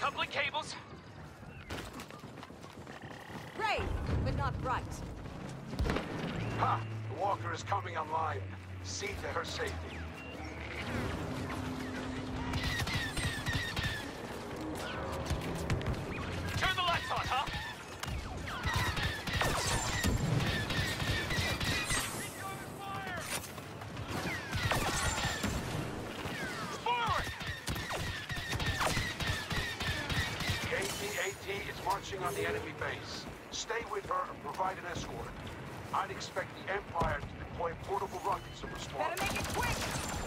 Coupling cables. Brave, but not bright. Ha! The walker is coming online. See to her safety. Turn the lights on, huh? Forward! The AT-AT is marching on the enemy base. Stay with her and provide an escort. I'd expect the Empire to deploy portable rockets in response. Better make it quick!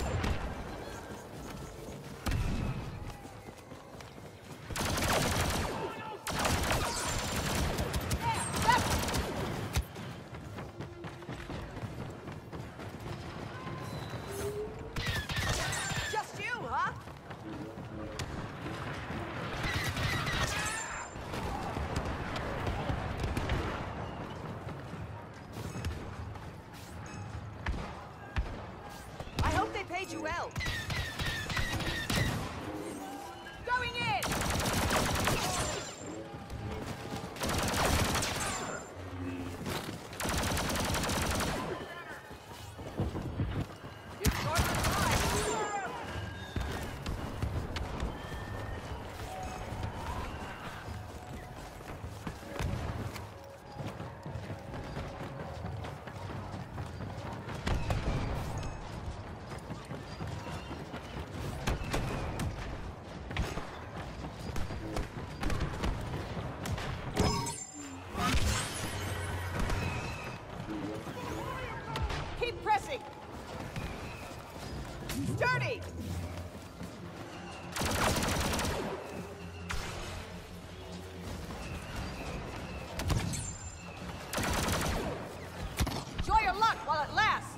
Just you, huh? I hope they paid you well. Going in! You're short on time. Keep pressing! Sturdy! Enjoy your luck while it lasts!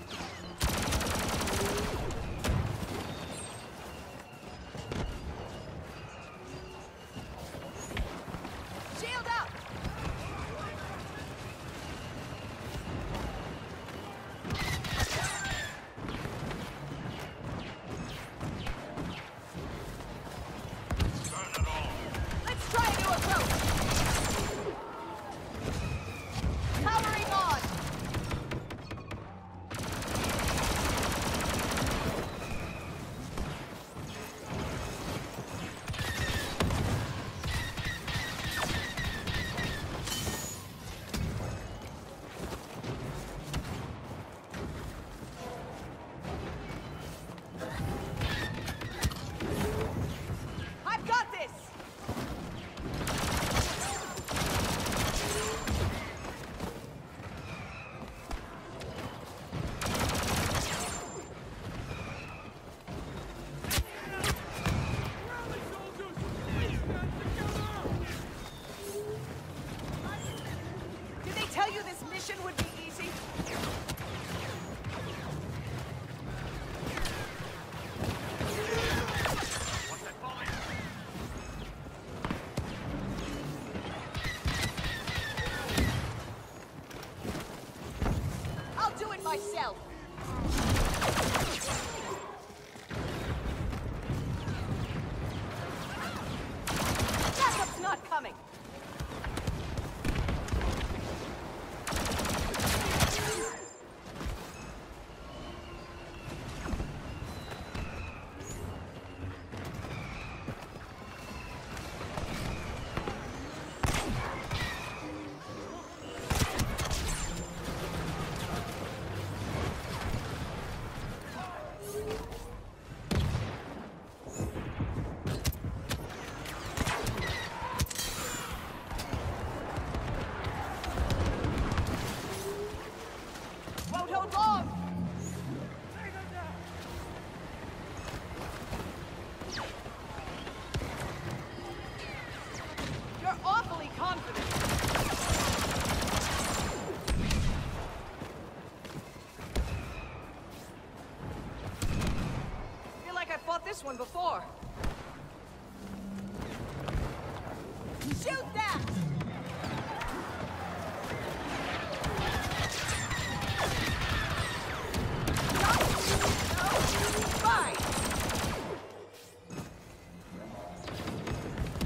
Shield up! Let's try a new approach! Powering on! I've got this! Did they tell you this mission would be easy? I'll do it myself! Backup's not coming! Won't hold long! You're awfully confident! Feel like I fought this one before. Shoot that! Fine!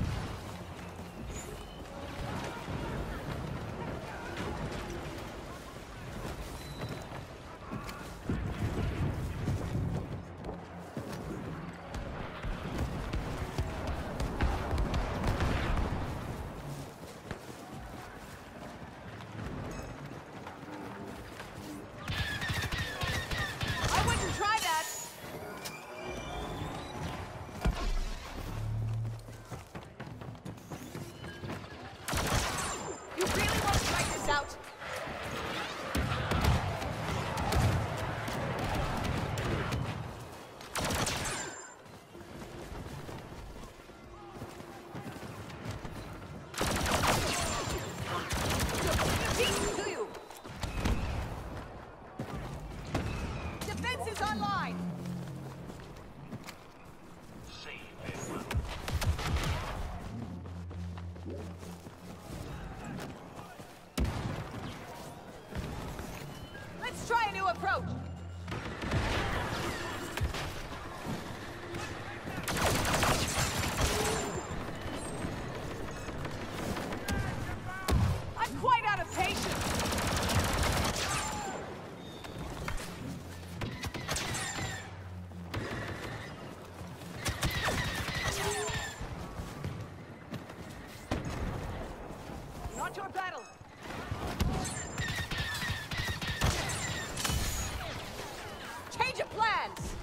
this out? Decent to you. Defense is online. Let's try a new approach. I'm quite out of patience. Not your battle. Change of plans.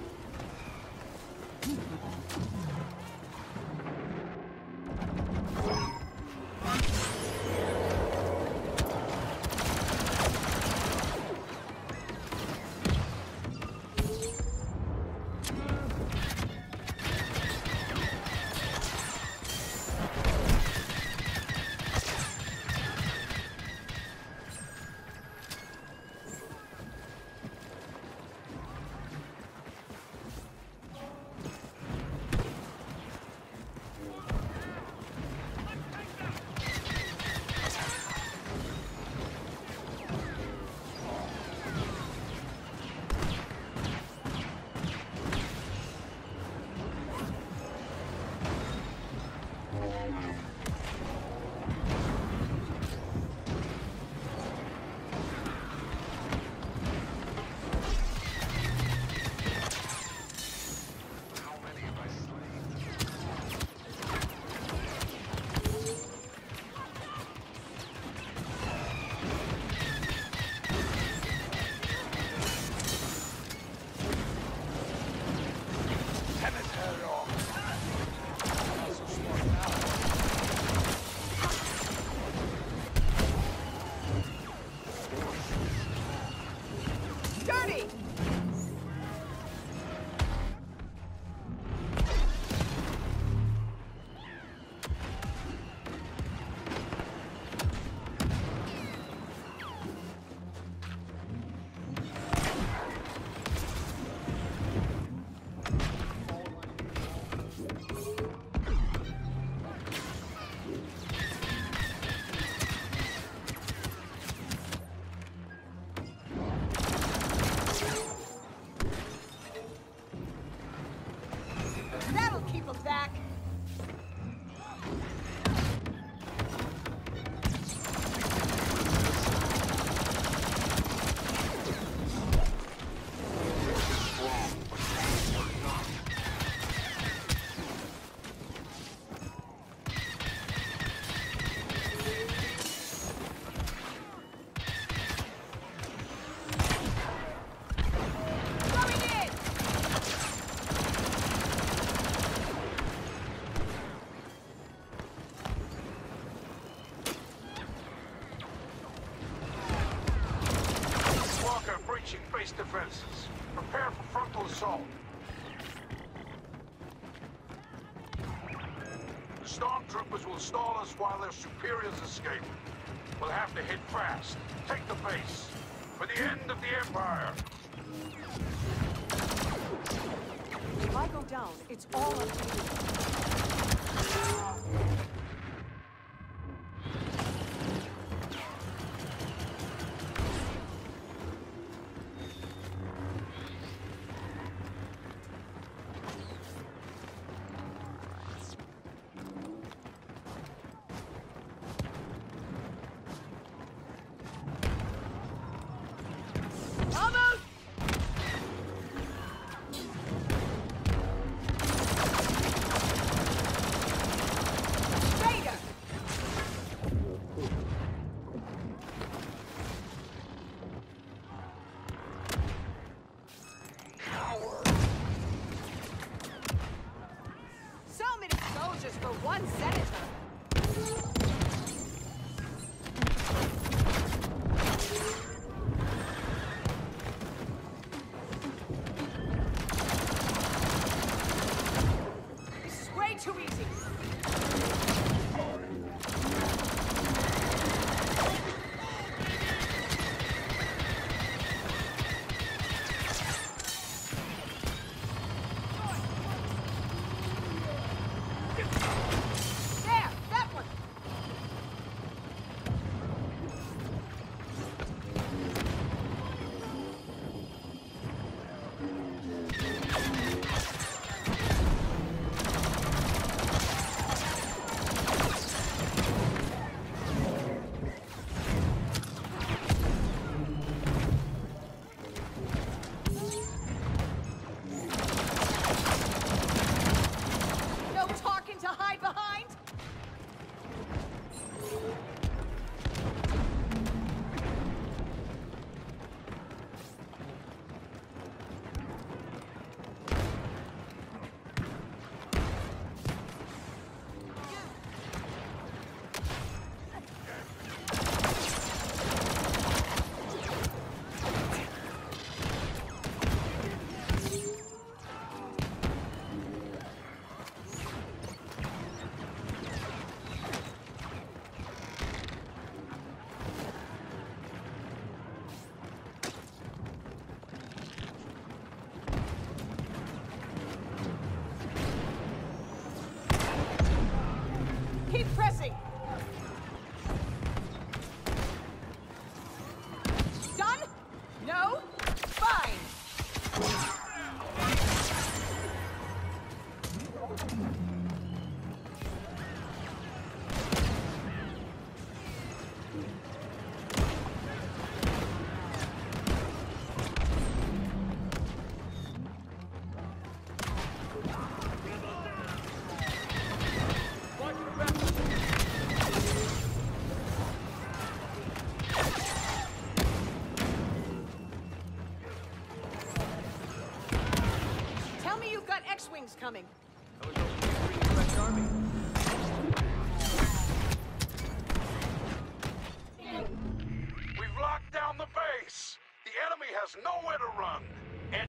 Dirty. That'll keep them back. Going in. Walker breaching base defenses. Prepare for frontal assault. The stormtroopers will stall us while their superiors escape. We'll have to hit fast. Take the base. For the end of the Empire. If I go down, it's all up to you. Almost! Pressing! Done? No? Fine! Tell me you've got X-Wings coming. I was hoping you'd bring the Red Army.